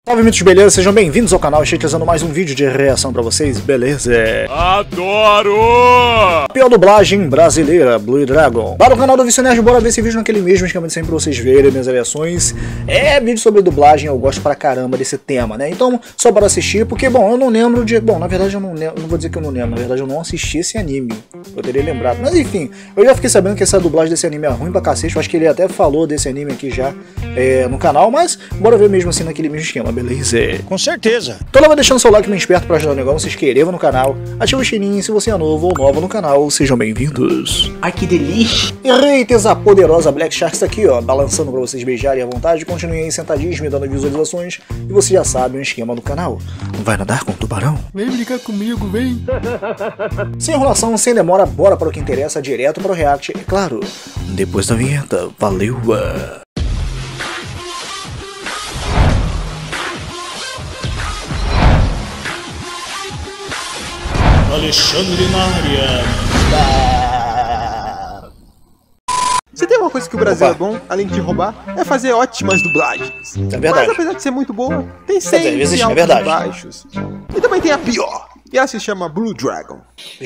Salve mitos, beleza? Sejam bem-vindos ao canal. Estou trazendo mais um vídeo de reação pra vocês, beleza? Adoro! Pior dublagem brasileira, Blue Dragon. Para o canal do Vicionário, bora ver esse vídeo naquele mesmo esquema de sempre pra vocês verem minhas reações. É vídeo sobre dublagem, eu gosto pra caramba desse tema, né? Então, só para assistir, porque, bom, eu não lembro de... Bom, na verdade eu não vou dizer que eu não lembro, na verdade eu não assisti esse anime. Eu teria lembrado, mas enfim, eu já fiquei sabendo que essa dublagem desse anime é ruim pra cacete. Eu acho que ele até falou desse anime aqui já no canal, mas bora ver mesmo assim naquele mesmo esquema, beleza? Com certeza. Então lá vai deixando seu like bem esperto pra ajudar o negócio, se inscreva no canal, ativa o sininho se você é novo ou nova no canal, sejam bem-vindos. Ai, que delícia! E Reiters, a poderosa Black Sharks aqui, ó, balançando pra vocês beijarem à vontade, continuem aí sentadinhos me dando visualizações, e você já sabe o esquema do canal. Vai nadar com o tubarão? Vem brincar comigo, vem! Sem enrolação, sem demora, bora para o que interessa, direto para o react, é claro, depois da vinheta. Valeu! Alexandre na área. Se tem uma coisa que o Brasil é bom, além de roubar, é fazer ótimas dublagens. É verdade. Mas apesar de ser muito boa, tem sempre vezes é altos verdade. e baixos. E também tem a pior, e ela se chama Blue Dragon.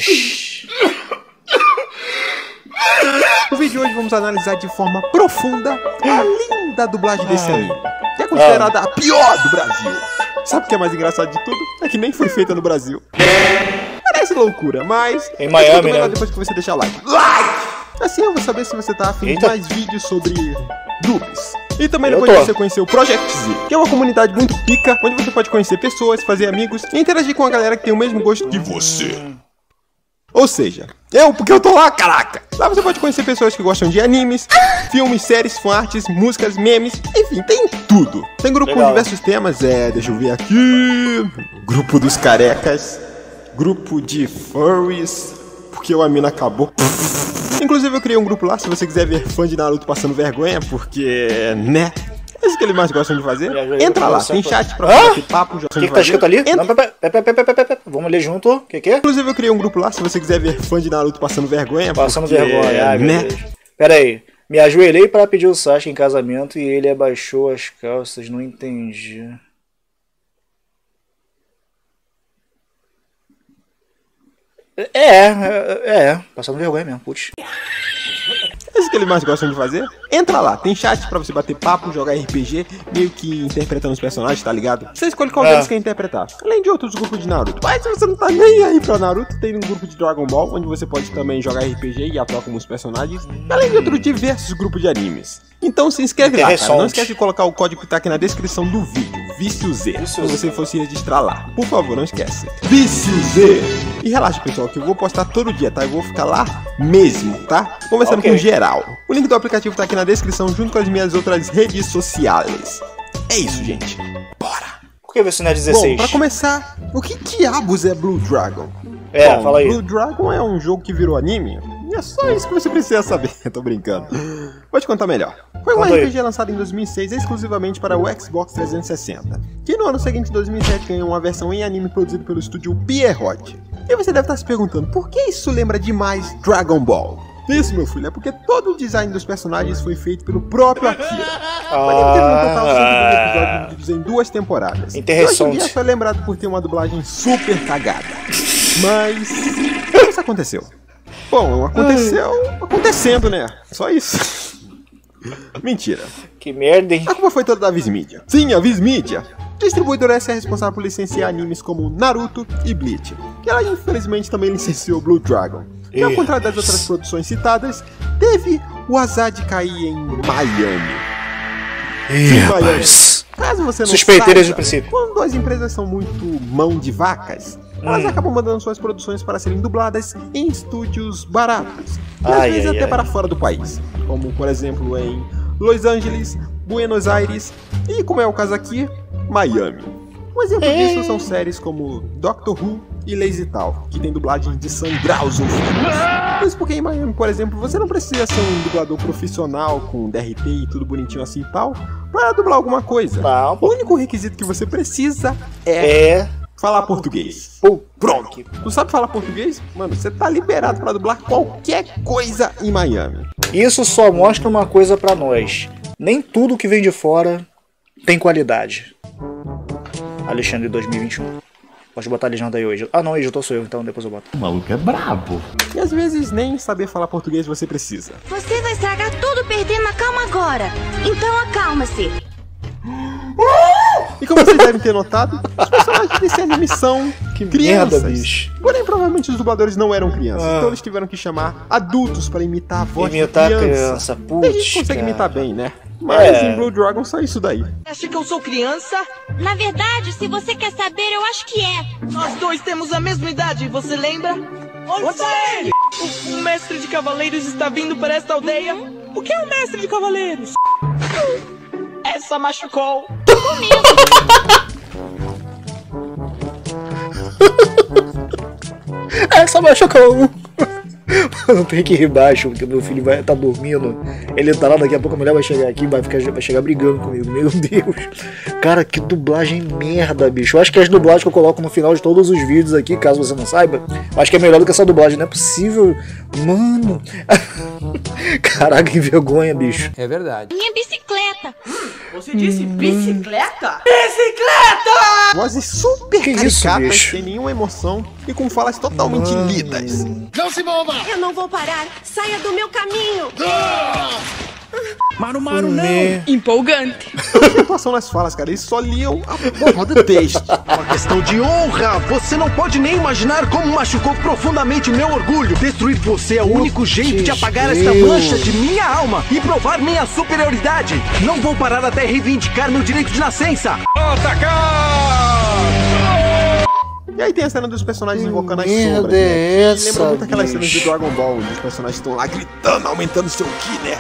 No vídeo de hoje vamos analisar de forma profunda a linda dublagem desse anime, que é considerada a pior do Brasil. Sabe o que é mais engraçado de tudo? É que nem foi feita no Brasil. Parece loucura, mas em Miami, né? Depois que você deixar like. Assim eu vou saber se você tá afim de mais vídeos sobre dubs. E também depois de você conhecer o Project Z, que é uma comunidade muito pica, onde você pode conhecer pessoas, fazer amigos e interagir com a galera que tem o mesmo gosto que você. Ou seja, porque eu tô lá, caraca! Lá você pode conhecer pessoas que gostam de animes, filmes, séries, fanarts, músicas, memes, enfim, tem tudo. Tem grupo com diversos temas, deixa eu ver aqui... Grupo dos carecas, grupo de furries, porque a mina acabou. Inclusive eu criei um grupo lá, se você quiser ver fã de Naruto passando vergonha, porque, né? É isso que eles mais gostam de fazer. Entra lá, tem chat pra fazer papo. O que tá escrito ali? Não, vamos ler junto. O que é? Inclusive eu criei um grupo lá, se você quiser ver fã de Naruto passando vergonha. Passando vergonha, ai, né? Pera aí, me ajoelhei para pedir o Sasuke em casamento e ele abaixou as calças, não entendi. Passando vergonha mesmo, putz. É isso que eles mais gostam de fazer. Entra lá, tem chat pra você bater papo, jogar RPG, meio que interpretando os personagens, tá ligado? Você escolhe qual deles quer interpretar, além de outros grupos de Naruto. Mas se você não tá nem aí pra Naruto, tem um grupo de Dragon Ball, onde você pode também jogar RPG e atuar como os personagens, além de outros diversos grupos de animes. Então se inscreve lá, cara. Não esquece de colocar o código que tá aqui na descrição do vídeo, Vício Z, se você for se registrar lá. Por favor, não esquece. Vício Z! E relaxa, pessoal, que eu vou postar todo dia, tá? Eu vou ficar lá mesmo, tá? Conversando com geral. O link do aplicativo tá aqui na descrição, junto com as minhas outras redes sociais. É isso, gente. Bora! Por que você não é 16? Bom, pra começar, o que diabos é Blue Dragon? Bom, fala aí. Blue Dragon é um jogo que virou anime. E é só isso que você precisa saber. Tô brincando. Vou te contar melhor. Foi um RPG lançado em 2006 exclusivamente para o Xbox 360, que no ano seguinte, 2007, ganhou uma versão em anime produzido pelo estúdio Pierrot. E você deve estar se perguntando, por que isso lembra demais Dragon Ball? Isso, meu filho, é porque todo o design dos personagens foi feito pelo próprio Akira. O anime teve no total 102 episódios divididos em 2 temporadas. Interessante. E hoje em dia foi lembrado por ter uma dublagem super cagada. Mas... como isso aconteceu? Bom, acontecendo, né? Só isso. Mentira. Que merda, hein? A culpa foi toda da Viz Media. Sim, a Viz Media. Distribuidora essa é responsável por licenciar animes como Naruto e Bleach. E ela infelizmente também licenciou Blue Dragon. Que ao contrário das outras produções citadas, teve o azar de cair em Miami. Rapaz. Caso você não suspeitei desde o saiba, princípio. quando as empresas são muito mão de vacas, elas acabam mandando suas produções para serem dubladas em estúdios baratos. E às vezes até para fora do país. Como, por exemplo, em Los Angeles, Buenos Aires e, como é o caso aqui, Miami. Um exemplo disso são séries como Doctor Who e Lazy Tal, que tem dublagem de sangrar os ouvidos. Isso porque em Miami, por exemplo, você não precisa ser um dublador profissional com DRT e tudo bonitinho assim e tal, pra dublar alguma coisa. O único requisito que você precisa é falar português. Pronto. Tu sabe falar português? Mano, você tá liberado pra dublar qualquer coisa em Miami. Isso só mostra uma coisa pra nós. Nem tudo que vem de fora tem qualidade. Alexandre 2021. Pode botar a legenda aí hoje. Ah não, editor sou eu, então depois eu boto. O maluco é brabo. E às vezes nem saber falar português você precisa. Você vai estragar tudo perdendo a calma agora. Então acalma-se. E como vocês devem ter notado, os personagens desse anime são crianças. Merda, bicho. Porém, provavelmente os dubladores não eram crianças. Então eles tiveram que chamar adultos para imitar a voz Imitar da a criança. criança, putz, A gente consegue cara. imitar bem, né? Mas em Blue Dragon só isso daí. Acha que eu sou criança? Na verdade, se você quer saber, eu acho que é. Nós dois temos a mesma idade, você lembra? Onde está ele? O mestre de cavaleiros está vindo para esta aldeia. O que é o mestre de cavaleiros? Essa machucou. Essa machucou. Mano, tem que ir baixo, porque meu filho vai estar dormindo. Ele tá lá, daqui a pouco a mulher vai chegar aqui e vai chegar brigando comigo. Meu Deus. Cara, que dublagem merda, bicho. Eu acho que as dublagens que eu coloco no final de todos os vídeos aqui, caso você não saiba, eu acho que é melhor do que essa dublagem. Não é possível. Mano. Caraca, que vergonha, bicho. É verdade. Minha bicicleta. Você disse bicicleta? Bicicleta! Vozes super Que isso, caricatas, bicho? sem nenhuma emoção e com falas totalmente lidas. Eu não vou parar. Saia do meu caminho. Maru Maru não! Empolgante. A atuação nas falas, cara, eles só liam a porra do texto. Uma questão de honra! Você não pode nem imaginar como machucou profundamente o meu orgulho. Destruir você é o único jeito de apagar esta mancha de minha alma e provar minha superioridade. Não vou parar até reivindicar meu direito de nascença. E aí tem a cena dos personagens invocando as merda sombras, é né? essa, Lembra muito aquelas cenas de bicho? Dragon Ball, onde os personagens estão lá gritando, aumentando seu ki, né?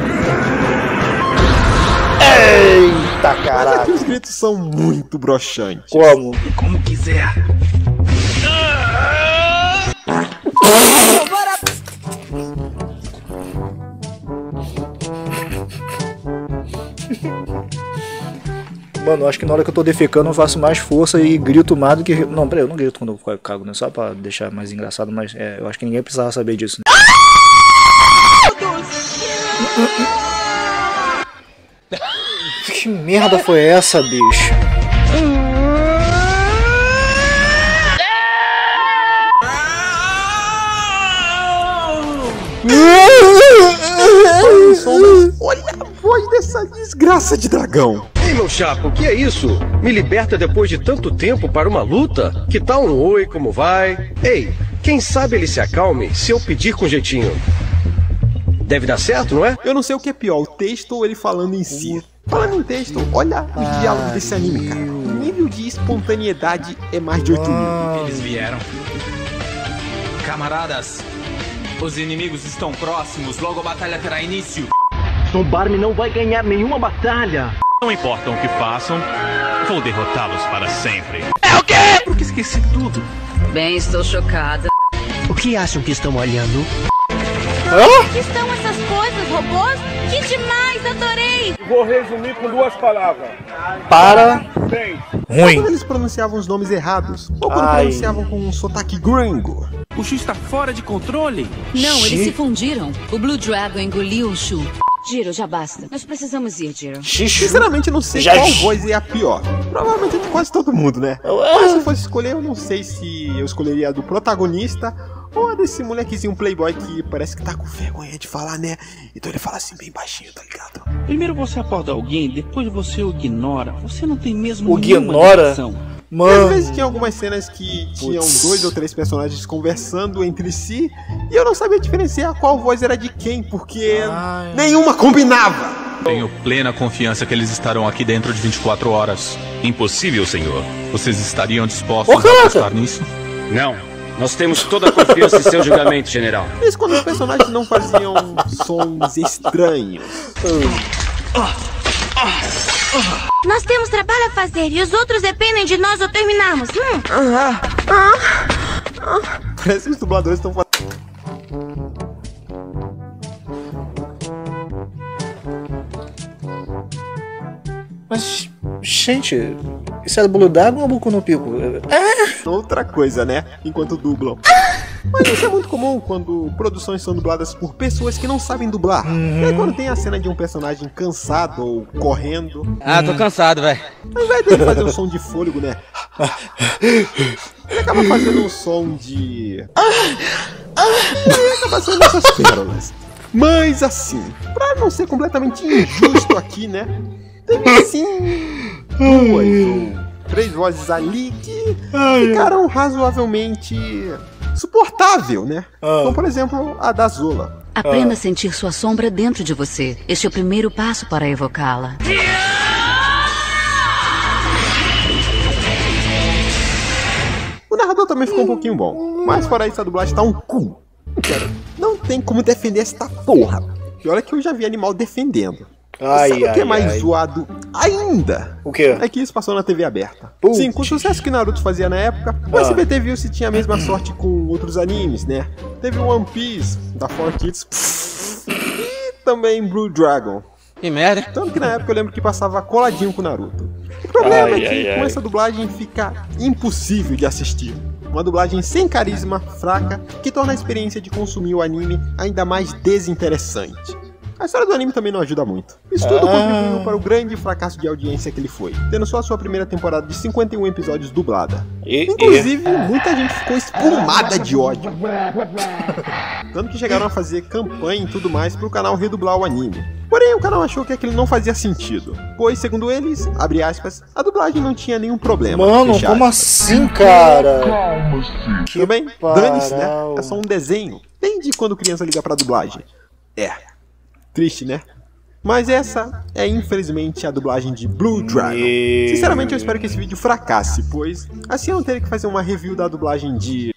Eita, Mas caraca. aqui os gritos são muito broxantes. Como? Como quiser. Mano, eu acho que na hora que eu tô defecando eu faço mais força e grito mais do que... Não, peraí, eu não grito quando eu cago, né? Só pra deixar mais engraçado, mas eu acho que ninguém precisava saber disso, né? Que merda foi essa, bicho? Olha a voz dessa desgraça de dragão. Ei, meu chapa, o que é isso? Me liberta depois de tanto tempo para uma luta? Que tal um oi, como vai? Ei, quem sabe ele se acalme se eu pedir com jeitinho. Deve dar certo, não é? Eu não sei o que é pior, o texto ou ele falando em si. Falando em texto, olha os diálogos desse anime, cara. O nível de espontaneidade é mais de 8 mil. Eles vieram. Camaradas, os inimigos estão próximos, logo a batalha terá início. Zombarme não vai ganhar nenhuma batalha. Não importa o que façam, vou derrotá-los para sempre. Por que esqueci tudo? Bem, estou chocada. O que acham que estão olhando? O que estão essas coisas, robôs? Que demais, adorei. Vou resumir com 2 palavras. Para. Ruim. Quando eles pronunciavam os nomes errados, ou quando Ai. pronunciavam com um sotaque gringo. O Shu está fora de controle. Não, eles se fundiram. O Blue Dragon engoliu o Shu. Giro, já basta. Nós precisamos ir, Giro. Xixi. Sinceramente, eu não sei Já- qual voz é a pior. Provavelmente de quase todo mundo, né? Mas se eu fosse escolher, eu não sei se eu escolheria a do protagonista ou a desse molequezinho playboy que parece que tá com vergonha de falar, né? Então ele fala assim bem baixinho, tá ligado? Primeiro você aborda alguém, depois você o ignora. Você não tem mesmo O nenhuma ignora? ligação. E às Mano. vezes tinha algumas cenas que tinham 2 ou 3 personagens conversando entre si e eu não sabia diferenciar qual voz era de quem, porque nenhuma combinava. Tenho plena confiança que eles estarão aqui dentro de 24 horas. Impossível, senhor. Vocês estariam dispostos Ô, a caraca! apostar nisso? Não. Nós temos toda a confiança em seu julgamento, general. Isso quando os personagens não faziam sons estranhos. Nós temos trabalho a fazer e os outros dependem de nós ao terminarmos. Parece que os dubladores estão fazendo. Mas, gente, isso é Blue Dragon ou Boku no Pico? outra coisa, né? Enquanto dublam. Mas isso é muito comum quando produções são dubladas por pessoas que não sabem dublar. E aí quando tem a cena de um personagem cansado ou correndo... Ah, tô cansado, velho. Ao invés dele fazer um som de fôlego, né? Ele acaba fazendo um som de... Ele acaba fazendo essas pérolas. Mas assim, pra não ser completamente injusto aqui, né? Teve assim 2 ou 3 vozes ali que ficaram razoavelmente suportável, né? Como por exemplo a da Zola. Aprenda a sentir sua sombra dentro de você. Este é o primeiro passo para evocá-la. O narrador também ficou um pouquinho bom, mas fora isso a dublagem tá um cu. Cara, não tem como defender essa porra. E olha que eu já vi animal defendendo. Sabe o que é mais zoado ainda? O quê? É que isso passou na TV aberta. Sim, com o sucesso que Naruto fazia na época, o SBT viu se tinha a mesma sorte com outros animes, né? Teve o One Piece, da 4Kids, e também Blue Dragon. Que merda. Tanto que na época eu lembro que passava coladinho com o Naruto. O problema é que com essa dublagem fica impossível de assistir. Uma dublagem sem carisma, fraca, que torna a experiência de consumir o anime ainda mais desinteressante. A história do anime também não ajuda muito. Isso tudo contribuiu para o grande fracasso de audiência que ele foi, tendo só a sua primeira temporada de 51 episódios dublada. Inclusive, muita gente ficou espumada de ódio. Tanto que chegaram a fazer campanha e tudo mais para o canal redublar o anime. Porém, o canal achou que aquilo não fazia sentido, pois, segundo eles, abre aspas, a dublagem não tinha nenhum problema. Mano, como assim, cara? Tudo bem? Dane-se, né? É só um desenho. Desde quando criança liga pra dublagem. Triste, né? Mas essa é, infelizmente, a dublagem de Blue Dragon. Sinceramente, eu espero que esse vídeo fracasse, pois assim eu não teria que fazer uma review da dublagem de...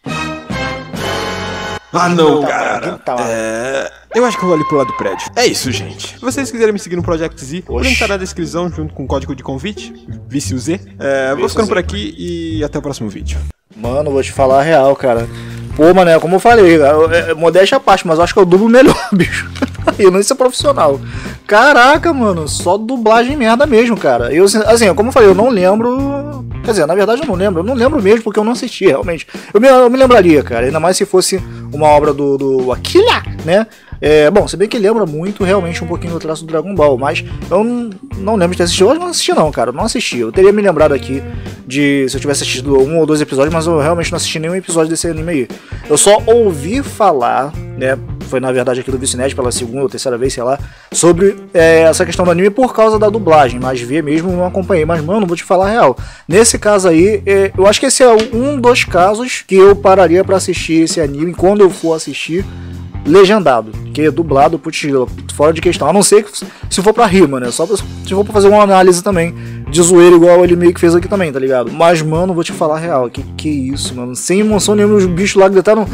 Ah não, cara. Eu acho que eu vou ali pro lado do prédio. É isso, gente. Se vocês quiserem me seguir no Project Z, o link tá na descrição junto com o código de convite, ViciuZ. Vou ficando por aqui e até o próximo vídeo. Mano, vou te falar a real, cara. Pô, mané, como eu falei, modéstia à parte, mas eu acho que eu dublo melhor, bicho. Eu não sou profissional. Caraca, mano, só dublagem merda mesmo, cara. Eu, assim, como eu falei, eu não lembro. Quer dizer, na verdade eu não lembro mesmo porque eu não assisti, realmente. Eu me lembraria, cara, ainda mais se fosse uma obra do Akira, né? Bom, se bem que lembra muito, realmente, um pouquinho do traço do Dragon Ball, mas eu não lembro de ter assistido. Eu não assisti não, cara, não assisti. Eu teria me lembrado aqui de se eu tivesse assistido 1 ou 2 episódios, mas eu realmente não assisti nenhum episódio desse anime aí. Eu só ouvi falar, né, foi na verdade aqui do ViciuNerd pela 2ª ou 3ª vez, sei lá, sobre essa questão do anime por causa da dublagem, mas ver mesmo não acompanhei. Mas, mano, vou te falar a real, nesse caso aí, eu acho que esse é um dos casos que eu pararia pra assistir esse anime quando eu for assistir legendado, que dublado, putz, fora de questão, a não ser que se for pra rima, né, só se for pra fazer uma análise também de zoeira igual ele meio que fez aqui também, tá ligado? Mas, mano, vou te falar a real, que isso, mano, sem emoção nenhuma, os bichos lá gritaram...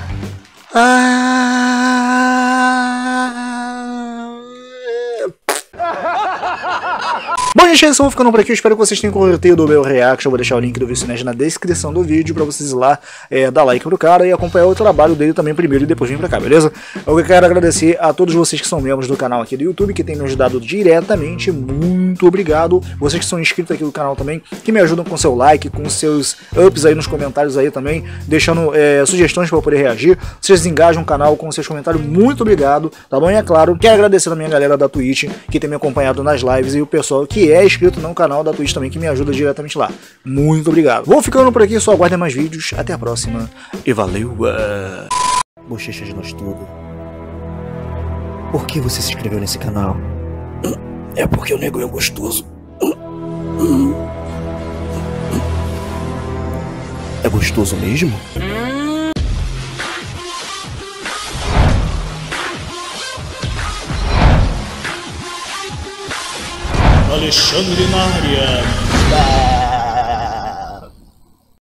Bom, gente, é isso, eu vou ficando por aqui. Eu espero que vocês tenham curtido o meu reaction. Eu vou deixar o link do ViciuNerd na descrição do vídeo pra vocês ir lá dar like pro cara e acompanhar o trabalho dele também primeiro e depois vir pra cá, beleza? Eu quero agradecer a todos vocês que são membros do canal aqui do YouTube, que tem me ajudado diretamente. Muito obrigado. Vocês que são inscritos aqui do canal também, que me ajudam com seu like, com seus ups aí nos comentários aí também, deixando sugestões pra eu poder reagir. Vocês engajam o canal com seus comentários. Muito obrigado, tá bom? E é claro, quero agradecer também a galera da Twitch, que tem me acompanhado nas lives, e o pessoal que é inscrito no canal da Twitch também, que me ajuda diretamente lá. Muito obrigado. Vou ficando por aqui, só aguardem mais vídeos. Até a próxima e valeu! Bochecha de nós tudo. Por que você se inscreveu nesse canal? É porque o nego é gostoso. É gostoso mesmo? Alexandre na área.